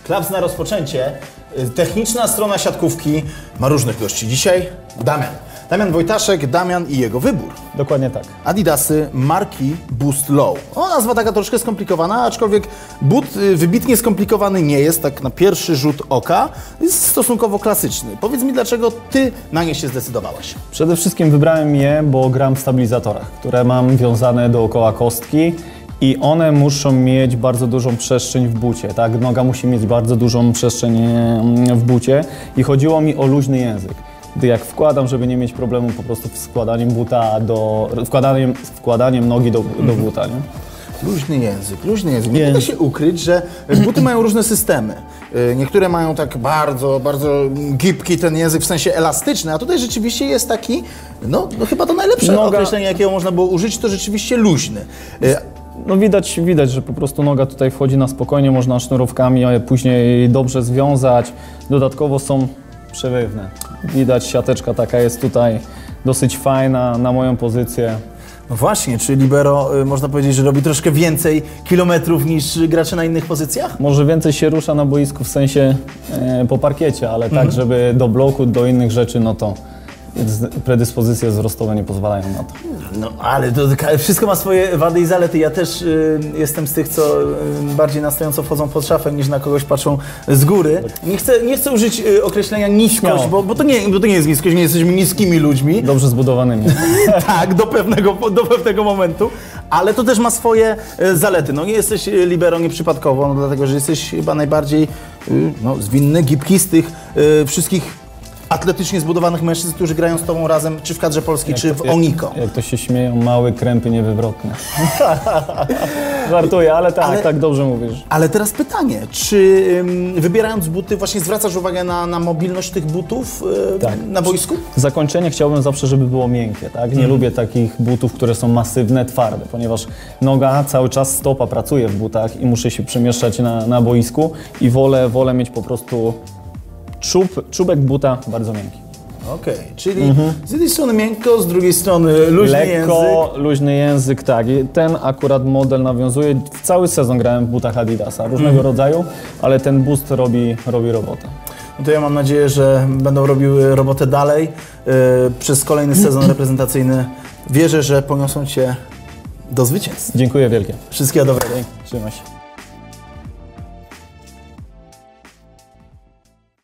Klaps na rozpoczęcie. Techniczna strona siatkówki ma różnych gości. Dzisiaj Damian Wojtaszek, Damian i jego wybór. Dokładnie tak. Adidasy marki Boost Low. Nazwa taka troszkę skomplikowana, aczkolwiek but wybitnie skomplikowany nie jest, tak na pierwszy rzut oka. Jest stosunkowo klasyczny. Powiedz mi, dlaczego Ty na nie się zdecydowałeś? Przede wszystkim wybrałem je, bo gram w stabilizatorach, które mam wiązane dookoła kostki i one muszą mieć bardzo dużą przestrzeń w bucie, tak? Noga musi mieć bardzo dużą przestrzeń w bucie i chodziło mi o luźny język. Gdy jak wkładam, żeby nie mieć problemu po prostu z wkładaniem buta wkładaniem nogi do buta, nie? Luźny język. Nie da się ukryć, że buty mają różne systemy. Niektóre mają tak bardzo gibki ten język, w sensie elastyczny, a tutaj rzeczywiście jest taki, no chyba to najlepsze określenie, jakiego można było użyć, to rzeczywiście luźny. No widać, że po prostu noga tutaj wchodzi na spokojnie, można sznurówkami później dobrze związać. Dodatkowo są przewywne. Widać, siateczka taka jest tutaj dosyć fajna na moją pozycję. No właśnie, czy libero można powiedzieć, że robi troszkę więcej kilometrów niż gracze na innych pozycjach? Może więcej się rusza na boisku w sensie po parkiecie, ale tak, żeby do bloku, do innych rzeczy, no to predyspozycje wzrostowe nie pozwalają na to. No ale to wszystko ma swoje wady i zalety. Ja też jestem z tych, co bardziej na stojąco wchodzą pod szafę, niż na kogoś patrzą z góry. Nie chcę użyć określenia niskość, bo to nie jest niskość, nie jesteśmy niskimi ludźmi. Dobrze zbudowanymi. Tak, do pewnego momentu. Ale to też ma swoje zalety. No nie jesteś libero nieprzypadkowo, dlatego że jesteś chyba najbardziej zwinny, gibki z tych wszystkich atletycznie zbudowanych mężczyzn, którzy grają z Tobą razem, czy w kadrze polskiej, czy w Oniko. Jak to się śmieją, mały, krępy, niewywrotny. Żartuję, ale tak dobrze mówisz. Ale teraz pytanie, czy wybierając buty właśnie zwracasz uwagę na mobilność tych butów na boisku? Zakończenie chciałbym zawsze, żeby było miękkie, tak? Nie lubię takich butów, które są masywne, twarde, ponieważ noga cały czas, stopa pracuje w butach i muszę się przemieszczać na boisku i wolę mieć po prostu czubek buta bardzo miękki. Okej, czyli z jednej strony miękko, z drugiej strony luźny język. Luźny język, tak. I ten akurat model nawiązuje. Cały sezon grałem w butach Adidasa, różnego rodzaju, ale ten Boost robi robotę. No to ja mam nadzieję, że będą robiły robotę dalej przez kolejny sezon reprezentacyjny. Wierzę, że poniosą Cię do zwycięstw. Dziękuję wielkie. Wszystkiego dobrego. Trzymaj się.